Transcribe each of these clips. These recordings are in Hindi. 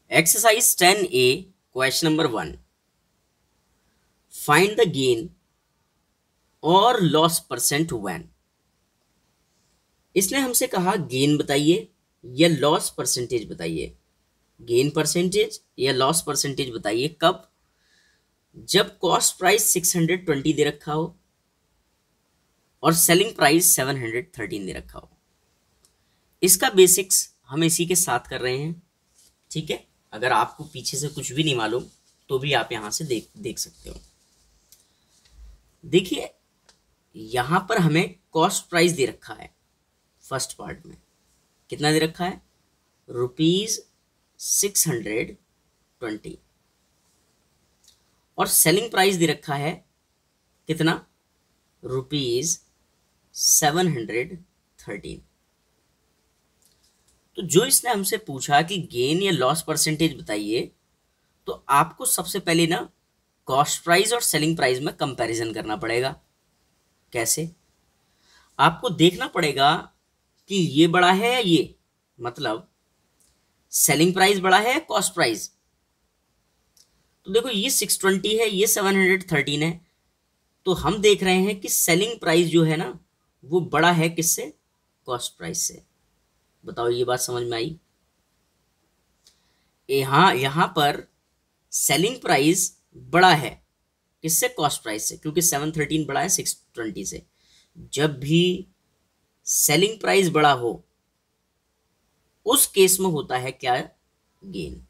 Exercise 10A, question number 1. Find the gain or loss percent when. इसने हमसे कहा गेन बताइए या लॉस परसेंटेज बताइए। गेन परसेंटेज या लॉस परसेंटेज बताइए कब? जब कॉस्ट प्राइस 620 दे रखा हो और सेलिंग प्राइस 713 दे रखा हो। इसका बेसिक्स हम इसी के साथ कर रहे हैं, ठीक है। अगर आपको पीछे से कुछ भी नहीं मालूम तो भी आप यहां से देख सकते हो। देखिए यहां पर हमें कॉस्ट प्राइस दे रखा है। फर्स्ट पार्ट में कितना दे रखा है? ₹620 और सेलिंग प्राइस दे रखा है कितना? ₹713। तो जो इसने हमसे पूछा कि गेन या लॉस परसेंटेज बताइए, तो आपको सबसे पहले ना कॉस्ट प्राइस और सेलिंग प्राइस में कंपैरिजन करना पड़ेगा। कैसे? आपको देखना पड़ेगा कि ये बड़ा है या ये, मतलब सेलिंग प्राइस बड़ा है या कॉस्ट प्राइस। तो देखो ये 620 है, ये 713 है, तो हम देख रहे हैं कि सेलिंग प्राइस जो है ना वो बड़ा है किससे? कॉस्ट प्राइस से। बताओ ये बात समझ में आई? यहां पर सेलिंग प्राइस बड़ा है किससे? कॉस्ट प्राइस से, क्योंकि 713 बड़ा है 620 से। जब भी सेलिंग प्राइस बड़ा हो उस केस में होता है क्या? गेन।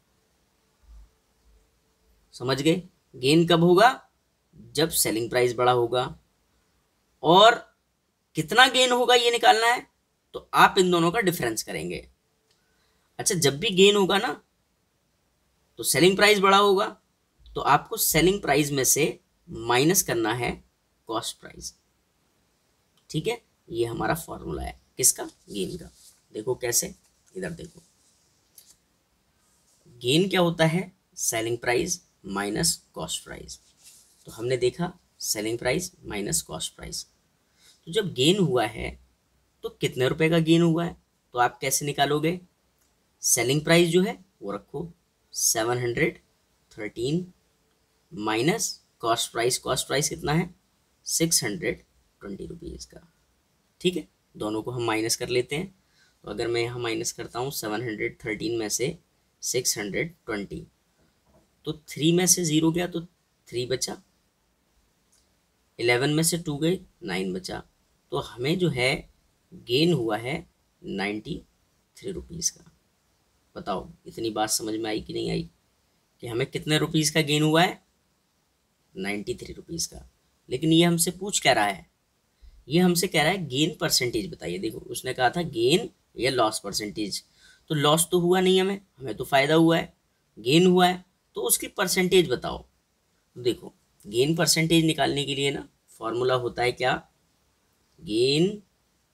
समझ गए? गेन कब होगा? जब सेलिंग प्राइस बड़ा होगा। और कितना गेन होगा ये निकालना है, तो आप इन दोनों का डिफरेंस करेंगे। अच्छा, जब भी गेन होगा ना तो सेलिंग प्राइस बड़ा होगा, तो आपको सेलिंग प्राइस में से माइनस करना है कॉस्ट प्राइस। ठीक है, ये हमारा फॉर्मूला है किसका? गेन का। देखो कैसे, इधर देखो। गेन क्या होता है? Selling price minus cost price. तो हमने देखा selling price minus cost price. तो जब गेन हुआ है तो कितने रुपए का गेन हुआ है, तो आप कैसे निकालोगे? सेलिंग प्राइस जो है वो रखो 713 minus cost price. Cost price कितना है? 620 रुपीज़ का। ठीक है, दोनों को हम माइनस कर लेते हैं। तो अगर मैं यहाँ माइनस करता हूँ 713 में से 620, तो 3 में से 0 गया तो 3 बचा, 11 में से 2 गए 9 बचा। तो हमें जो है गेन हुआ है 93 रुपीज़ का। बताओ इतनी बात समझ में आई कि नहीं आई कि हमें कितने रुपीज़ का गेन हुआ है? 93 रुपीज़ का। लेकिन ये हमसे पूछ क्या रहा है? ये हमसे कह रहा है गेन परसेंटेज बताइए। देखो उसने कहा था गेन या लॉस परसेंटेज, तो लॉस तो हुआ नहीं, हमें तो फायदा हुआ है। गेन हुआ है तो उसकी परसेंटेज बताओ। तो देखो गेन परसेंटेज निकालने के लिए ना फॉर्मूला होता है क्या? गेन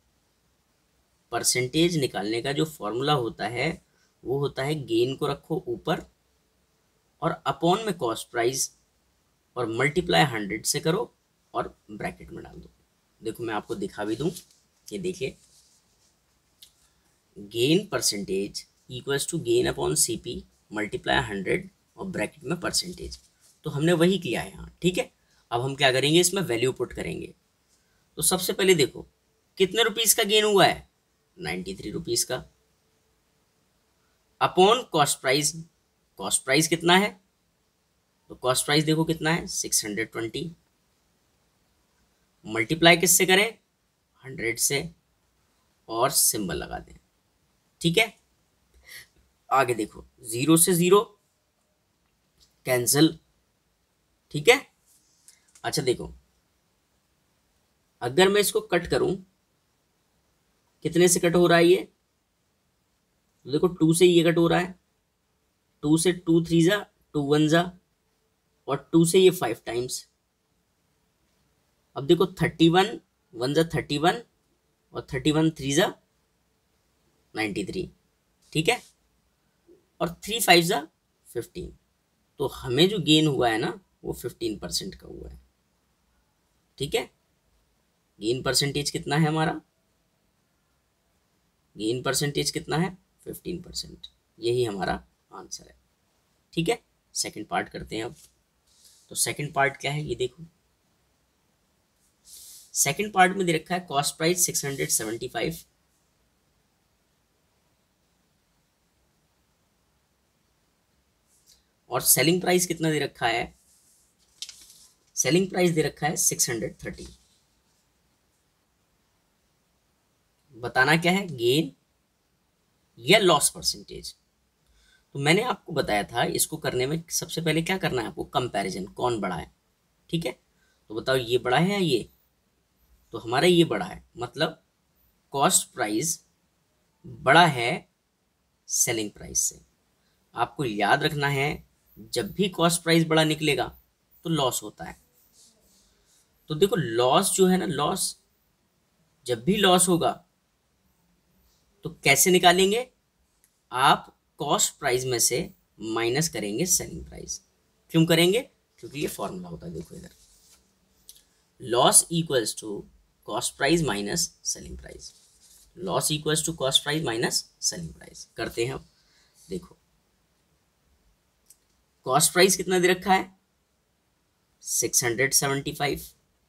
परसेंटेज निकालने का जो फॉर्मूला होता है वो होता है गेन को रखो ऊपर और अपॉन में कॉस्ट प्राइस और मल्टीप्लाई 100 से करो और ब्रैकेट में डाल दो। देखो मैं आपको दिखा भी दूं, ये देखिए gain percentage equals to gain upon CP multiply 100 और ब्रैकेट में परसेंटेज। तो हमने वही किया है यहाँ। ठीक है, अब हम क्या करेंगे, इसमें वैल्यू पुट करेंगे। तो सबसे पहले देखो कितने रुपीस का गेन हुआ है? 93 रुपीस का। Upon cost price, cost price कितना है? तो कॉस्ट प्राइस देखो कितना है? 620। मल्टीप्लाई किससे करें? 100 से और सिंबल लगा दें। ठीक है, आगे देखो 0 से 0 कैंसिल। ठीक है, अच्छा देखो अगर मैं इसको कट करूं, कितने से कट हो रहा है ये? देखो 2 से ये कट हो रहा है, 2 से 2 3 जा 2 1 जा और 2 से ये 5 टाइम्स। अब देखो 31 1 जा 31 और 31 3 जा 93। ठीक है, और 3 5 जा 15। तो हमें जो गेन हुआ है ना वो 15% का हुआ है। ठीक है, गेन परसेंटेज कितना है हमारा? गेन परसेंटेज कितना है? 15%। यही हमारा आंसर है। ठीक है, सेकंड पार्ट करते हैं अब। तो सेकंड पार्ट क्या है ये देखो, सेकंड पार्ट में दे रखा है कॉस्ट प्राइस 675 और सेलिंग प्राइस कितना दे रखा है, सेलिंग प्राइस दे रखा है 630। बताना क्या है, गेन या लॉस परसेंटेज। तो मैंने आपको बताया था इसको करने में सबसे पहले क्या करना है आपको, कंपैरिजन, कौन बड़ा है। ठीक है, तो बताओ ये बड़ा है या ये, तो हमारा ये बड़ा है, मतलब कॉस्ट प्राइस बड़ा है सेलिंग प्राइस से। आपको याद रखना है जब भी कॉस्ट प्राइस बड़ा निकलेगा तो लॉस होता है। तो देखो लॉस जो है ना, लॉस जब भी लॉस होगा तो कैसे निकालेंगे, आप कॉस्ट प्राइस में से माइनस करेंगे सेलिंग प्राइस। क्यों करेंगे, क्योंकि ये फॉर्मूला होता है, देखो इधर, loss equals to cost price minus selling price, loss equals to cost price minus selling price. करते हैं अब, देखो कॉस्ट प्राइस कितना दे रखा है 675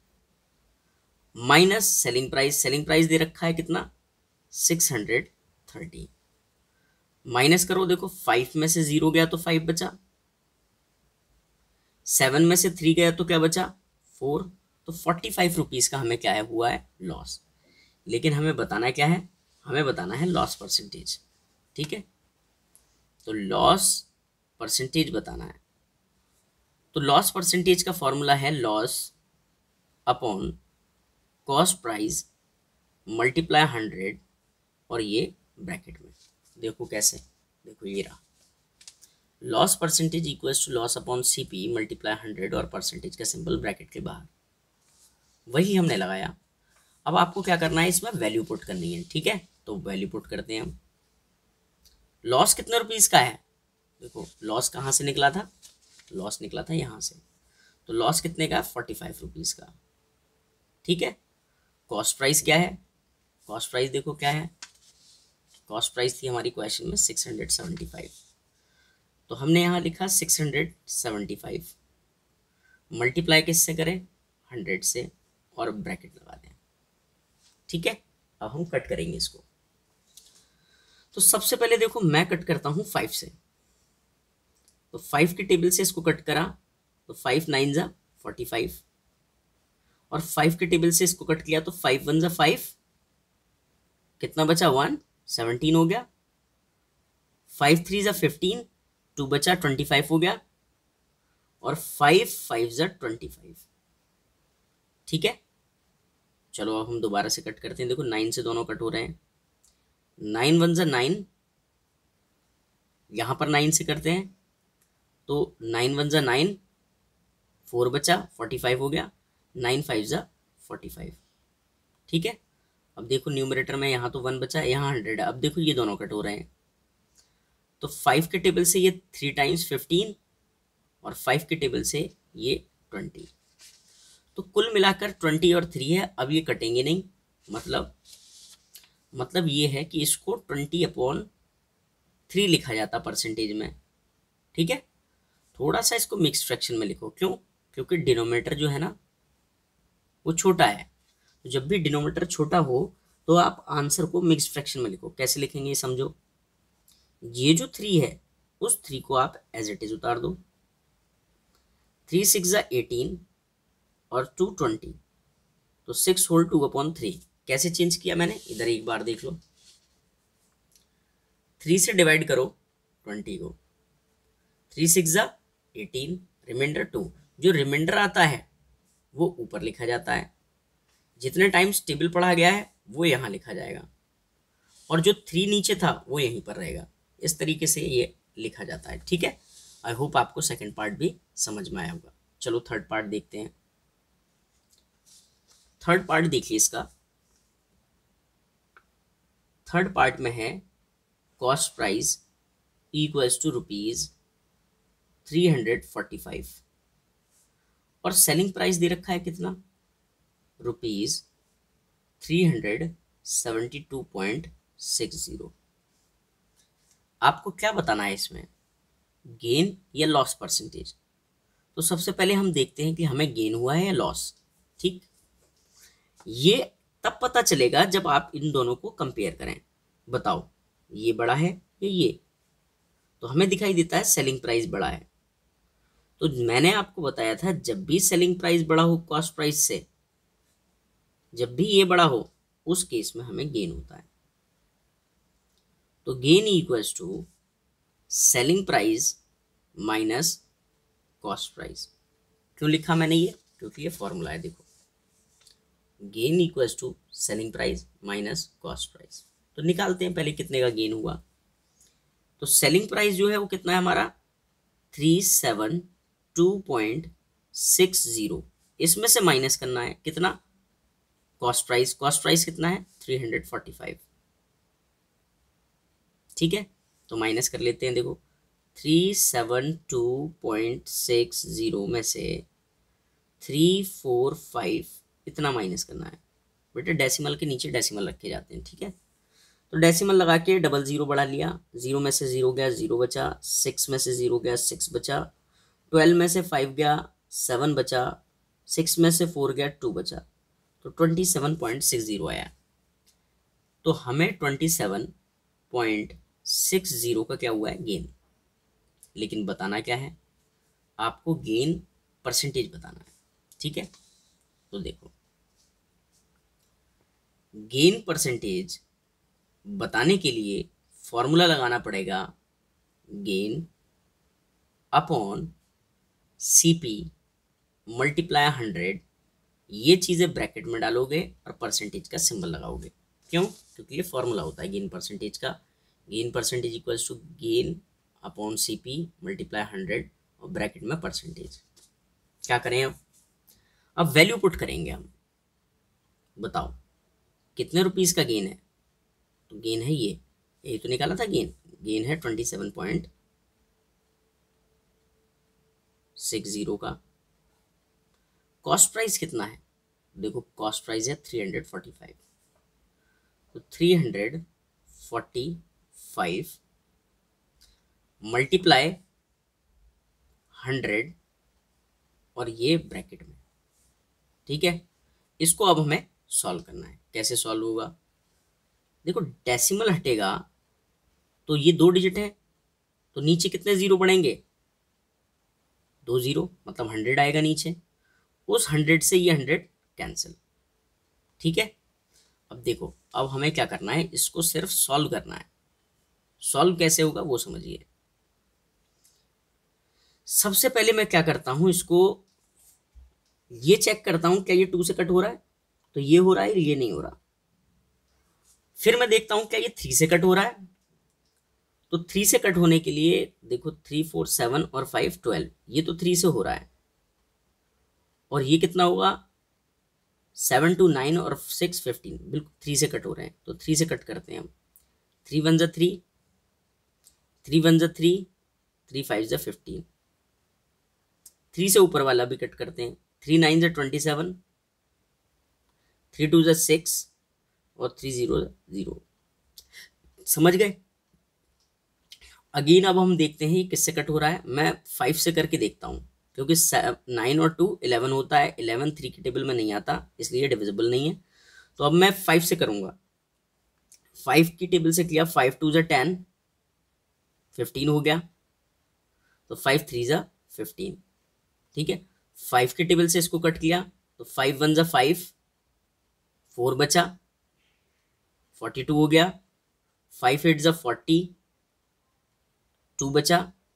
minus selling price, selling price दे रखा है कितना 630। माइनस करो, देखो 5 में से 0 गया तो 5 बचा, 7 में से 3 गया तो क्या बचा 4, तो 45 रुपीज का हमें क्या है हुआ है लॉस। लेकिन हमें बताना क्या है, हमें बताना है लॉस परसेंटेज। ठीक है, तो लॉस परसेंटेज बताना है। तो लॉस परसेंटेज का फॉर्मूला है loss upon cost price multiply 100 और ये ब्रैकेट में, देखो कैसे, देखो ये रहा, loss percentage equals to loss upon CP multiply 100 और परसेंटेज का सिंबल ब्रैकेट के बाहर, वही हमने लगाया। अब आपको क्या करना है, इसमें वैल्यू पुट करनी है। ठीक है, तो वैल्यू पुट करते हैं हम। लॉस कितने रुपीस का है, देखो लॉस कहाँ से निकला था, लॉस निकला था यहाँ से, तो लॉस कितने का 45 रुपीस का। ठीक है, कॉस्ट प्राइस क्या है, कॉस्ट प्राइस देखो क्या है, कॉस्ट प्राइस थी हमारी क्वेश्चन में 675, तो हमने यहाँ लिखा 675 मल्टीप्लाई किससे करें 100 से और ब्रैकेट लगा दें। ठीक है, अब हम कट करेंगे इसको। तो सबसे पहले देखो मैं कट करता हूँ 5 से, तो 5 के टेबल से इसको कट करा तो 5 9 जा 45 और 5 के टेबल से इसको कट किया तो 5 1 जा 5, कितना बचा 1, 17 हो गया, 5 3 जा 15, 2 बचा 25 हो गया और 5 5 जा 25। ठीक है, चलो अब हम दोबारा से कट करते हैं, देखो 9 से दोनों कट हो रहे हैं, 9 1 जा 9, यहाँ पर 9 से करते हैं तो 9 1 जा 9, 4 बचा 45 हो गया, 9 5 जा 45। ठीक है, अब देखो न्यूमरेटर में यहाँ तो 1 बचा, यहाँ 100 है। अब देखो ये दोनों कट हो रहे हैं, तो 5 के टेबल से ये 3 टाइम्स 15 और 5 के टेबल से ये 20, तो कुल मिलाकर 20 और 3 है। अब ये कटेंगे नहीं, मतलब ये है कि इसको 20/3 लिखा जाता परसेंटेज में। ठीक है, थोड़ा सा इसको मिक्स फ्रैक्शन में लिखो, क्यों, क्योंकि डिनोमिनेटर जो है ना वो छोटा है, तो जब भी डिनोमिनेटर छोटा हो तो आप आंसर को मिक्स फ्रैक्शन में लिखो। कैसे लिखेंगे समझो, ये जो 3 है उस 3 को आप एज इट इज उतार दो, 3 6 जा 18 और 2 20, तो 6 होल 2/3। कैसे चेंज किया मैंने, इधर एक बार देख लो, 3 से डिवाइड करो 20 को, 3 6 जा 18, रिमाइंडर 2, जो रिमाइंडर आता है वो ऊपर लिखा जाता है, जितने टाइम्स टेबल पढ़ा गया है वो यहाँ लिखा जाएगा और जो 3 नीचे था वो यहीं पर रहेगा। इस तरीके से ये लिखा जाता है। ठीक है, आई होप आपको सेकंड पार्ट भी समझ में आया होगा। चलो थर्ड पार्ट देखते हैं। थर्ड पार्ट देखिए इसका, थर्ड पार्ट में है कॉस्ट प्राइस इक्वल्स टू ₹345 और सेलिंग प्राइस दे रखा है कितना, ₹372.60। आपको क्या बताना है इसमें, गेन या लॉस परसेंटेज। तो सबसे पहले हम देखते हैं कि हमें गेन हुआ है या लॉस। ठीक, ये तब पता चलेगा जब आप इन दोनों को कंपेयर करें। बताओ ये बड़ा है या ये? तो हमें दिखाई देता है सेलिंग प्राइस बड़ा है। तो मैंने आपको बताया था जब भी सेलिंग प्राइस बड़ा हो कॉस्ट प्राइस से, जब भी ये बड़ा हो, उस केस में हमें गेन होता है। तो gain equals to selling price minus cost price. क्यों लिखा मैंने ये? क्योंकि ये फॉर्मूला है। देखो, gain equals to selling price minus cost price. तो निकालते हैं पहले कितने का गेन हुआ। तो सेलिंग प्राइस जो है वो कितना है हमारा 372.60। इसमें से माइनस करना है कितना? Cost price. कॉस्ट प्राइस कितना है 345। ठीक है, तो माइनस कर लेते हैं। देखो 372.60 में से 345 इतना माइनस करना है। बेटे डेसिमल के नीचे डेसिमल रखे जाते हैं। ठीक है, तो डेसिमल लगा के डबल ज़ीरो बढ़ा लिया। ज़ीरो में से ज़ीरो गया, ज़ीरो बचा। 6 में से ज़ीरो गया, 6 बचा। 12 में से 5 गया, 7 बचा। 6 में से 4 गया, 2 बचा। तो 27.60 आया। तो हमें 27.60 का क्या हुआ है? गेन। लेकिन बताना क्या है आपको? गेन परसेंटेज बताना है। ठीक है, तो देखो गेन परसेंटेज बताने के लिए फॉर्मूला लगाना पड़ेगा गेन अपॉन सीपी मल्टीप्लाई 100। ये चीज़ें ब्रैकेट में डालोगे और परसेंटेज का सिंबल लगाओगे। क्यों? क्योंकि ये फॉर्मूला होता है गेन परसेंटेज का। Gain percentage equals to gain upon CP multiply 100 और ब्रैकेट में परसेंटेज। क्या करें अब वैल्यू पुट करेंगे हम। बताओ कितने रुपीस का गेन है? तो गेन है ये, यही तो निकाला था गेन। गेन है 27.60 का। कॉस्ट प्राइस कितना है? देखो कॉस्ट प्राइस है 345। तो 345 मल्टीप्लाई 100 और ये ब्रैकेट में। ठीक है, इसको अब हमें सॉल्व करना है। कैसे सॉल्व होगा? देखो डेसिमल हटेगा तो ये 2 डिजिट है, तो नीचे कितने ज़ीरो बढ़ेंगे? 2 ज़ीरो, मतलब 100 आएगा नीचे। उस 100 से ये 100 कैंसिल। ठीक है, अब देखो अब हमें क्या करना है? इसको सिर्फ सॉल्व करना है। सॉल्व कैसे होगा वो समझिए। सबसे पहले मैं क्या करता हूं, इसको ये चेक करता हूं क्या ये 2 से कट हो रहा है। तो ये हो रहा है, ये नहीं हो रहा। फिर मैं देखता हूं क्या ये 3 से कट हो रहा है। तो 3 से कट होने के लिए देखो 3 4 7 और 5 12, ये तो 3 से हो रहा है। और ये कितना होगा? 7 2 9 और 6 15, बिल्कुल 3 से कट हो रहे हैं। तो 3 से कट करते हैं हम। 3 1 3, 3 1 3, 3 5 15। 3 से ऊपर वाला भी कट करते हैं। 3 9 27, 3 2 6 और 3 0 0। समझ गए? अगेन अब हम देखते हैं ये किससे कट हो रहा है। मैं 5 से करके देखता हूँ, क्योंकि 9 और 2 11 होता है। 11 3 की टेबल में नहीं आता, इसलिए डिविजिबल नहीं है। तो अब मैं 5 से करूँगा। 5 की टेबल से किया, 5 2 10, 15 हो गया। तो 5 3 15। ठीक है, 5 की टेबल से इसको कट किया, तो 5 1 5, 4 बचा, 42 हो गया। 5 8 40, 2 बचा,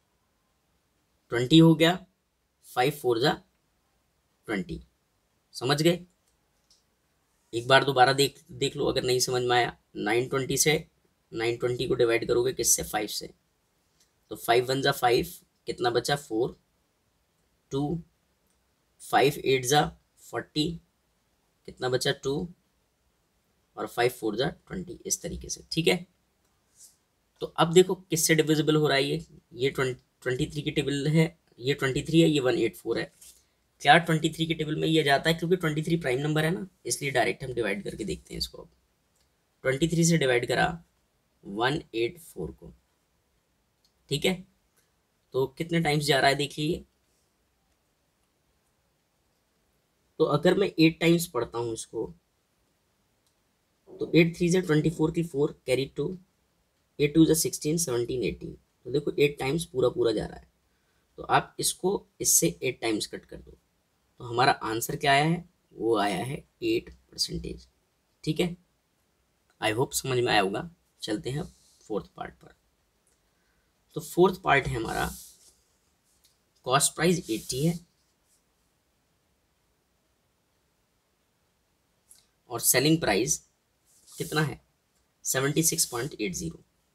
20 हो गया। 5 4 20। समझ गए? एक बार दोबारा देख लो अगर नहीं समझ में आया। 920 से 920 को डिवाइड करोगे किससे? 5 से। तो 5 1 5, कितना बचा? 4 2। 5 8 40, कितना बचा? 2 और 5 4 20, इस तरीके से। ठीक है, तो अब देखो किससे डिविजिबल हो रहा है ये 23 की टेबल है, ये 23 है, ये 184 है। क्या 23 की टेबल में ये जाता है? क्योंकि 23 प्राइम नंबर है ना, इसलिए डायरेक्ट हम डिवाइड करके देखते हैं इसको। 23 से डिवाइड करा 184 को। ठीक है, तो कितने टाइम्स जा रहा है देखिए। तो अगर मैं 8 टाइम्स पढ़ता हूँ इसको, तो 8 3 24 की 4 कैरी 2, 8 2 16 17 18। तो देखो 8 टाइम्स पूरा पूरा जा रहा है। तो आप इसको इससे 8 टाइम्स कट कर दो, तो हमारा आंसर क्या आया है, वो आया है 8%। ठीक है, आई होप समझ में आया होगा। चलते हैं फोर्थ पार्ट पर। तो फोर्थ पार्ट है हमारा, कॉस्ट प्राइस 80 है और सेलिंग प्राइस कितना है, 76.80।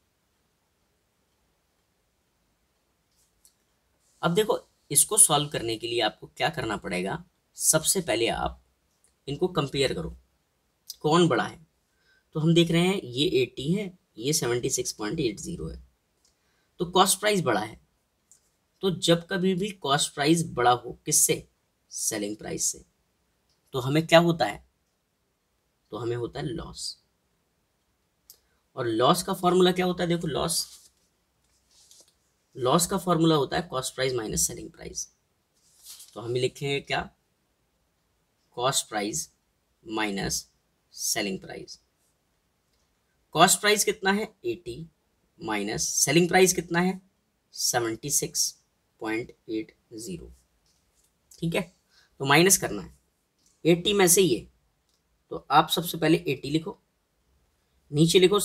अब देखो इसको सॉल्व करने के लिए आपको क्या करना पड़ेगा, सबसे पहले आप इनको कंपेयर करो, कौन बड़ा है। तो हम देख रहे हैं ये 80 है, ये 76.80 है, तो कॉस्ट प्राइस बड़ा है। तो जब कभी भी कॉस्ट प्राइस बड़ा हो किससे, सेलिंग प्राइस से, तो हमें क्या होता है, तो हमें होता है लॉस। और लॉस का फॉर्मूला क्या होता है, देखो लॉस का फॉर्मूला होता है cost price minus selling price. तो हम लिखेंगे क्या, cost price minus selling price. Cost price कितना है 80 माइनस सेलिंग प्राइस कितना है 76.80। ठीक है, तो माइनस करना है 80 में से ये, तो आप सबसे पहले 80 लिखो, नीचे लिखो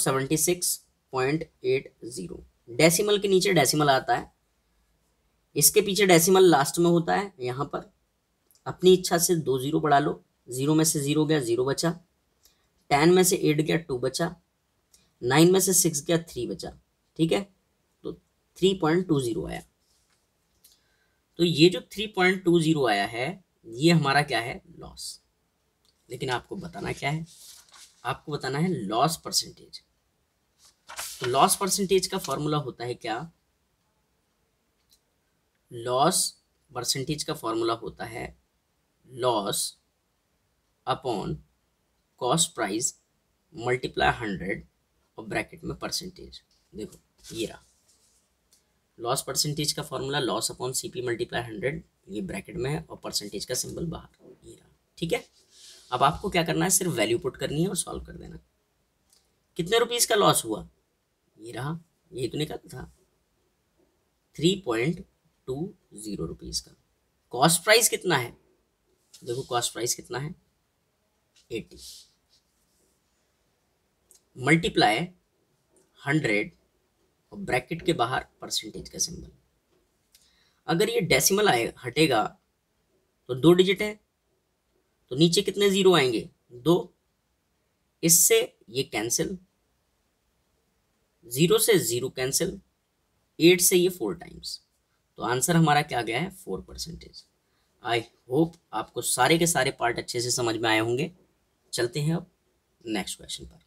76.80। डेसिमल के नीचे डेसिमल आता है, इसके पीछे डेसिमल लास्ट में होता है। यहाँ पर अपनी इच्छा से 2 जीरो बढ़ा लो, 0 में से 0 गया 0 बचा, 10 में से 8 गया 2 बचा, 9 में से 6 गया 3 बचा। ठीक है, तो 3.20 आया। तो ये जो 3.20 आया है ये हमारा क्या है, लॉस। लेकिन आपको बताना क्या है, आपको बताना है लॉस परसेंटेज। तो लॉस परसेंटेज का फॉर्मूला होता है क्या, लॉस परसेंटेज का फॉर्मूला होता है loss upon cost price multiply 100 और ब्रैकेट में परसेंटेज। देखो ये रहा लॉस परसेंटेज का formula, loss upon CP multiply 100, ये ब्रैकेट में है और परसेंटेज का सिंबल बाहर, ये रहा। ठीक है, अब आपको क्या करना है, सिर्फ वैल्यू पुट करनी है और सॉल्व कर देना। कितने रुपीस का लॉस हुआ, ये रहा, यही तो निकला था 3.20 रुपीस का। कॉस्ट प्राइस कितना है, देखो कॉस्ट प्राइस कितना है 80 मल्टीप्लाई 100 और ब्रैकेट के बाहर परसेंटेज का सिंबल। अगर ये डेसिमल आए हटेगा तो 2 डिजिट है, तो नीचे कितने जीरो आएंगे 2, इससे ये कैंसिल, 0 से 0 कैंसिल, 8 से ये 4 टाइम्स। तो आंसर हमारा क्या गया है 4%। आई होप आपको सारे के सारे पार्ट अच्छे से समझ में आए होंगे। चलते हैं अब नेक्स्ट क्वेश्चन पर।